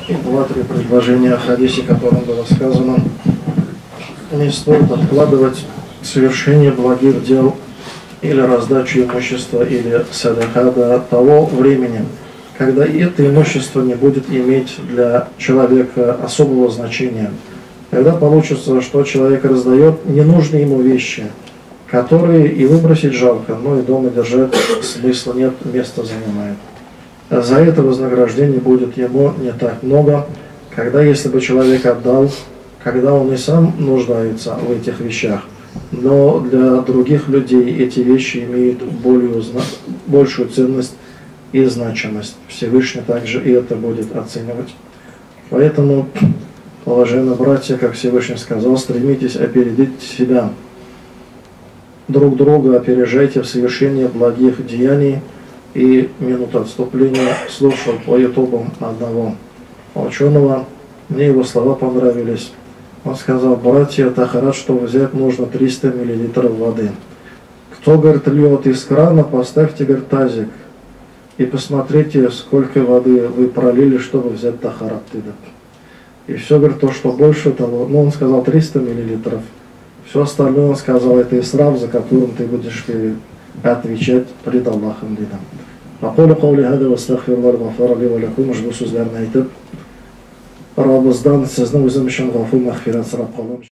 И два-три предложения о хадисе, которым было сказано: не стоит откладывать совершение благих дел или раздачу имущества или садака до того времени, когда это имущество не будет иметь для человека особого значения. Когда получится, что человек раздает ненужные ему вещи, которые и выбросить жалко, но и дома держать смысла нет, место занимает. За это вознаграждение будет ему не так много, когда если бы человек отдал, когда он и сам нуждается в этих вещах, но для других людей эти вещи имеют большую ценность и значимость. Всевышний также и это будет оценивать. Поэтому, уважаемые братья, как Всевышний сказал, стремитесь опередить себя. Друг друга опережайте в совершении благих деяний. И минуту отступления слушал по ютубу одного ученого. Мне его слова понравились. Он сказал: братья, тахарат, чтобы взять, нужно 300 мл воды. Кто, говорит, льет из крана, поставьте, говорит, тазик. И посмотрите, сколько воды вы пролили, чтобы взять тахарат. И все, говорит, то, что больше того, ну, он сказал 300 мл. Все остальное, он сказал, это исраф, за которым ты будешь отвечать пред Аллахом. أقول قولي هذا واستغفر الله الغفار لي ولكم. Ushbu so'zlarni aytib, Robbimizdan sizni o'zim uchun g'afur mag'firat so'rab qolaman.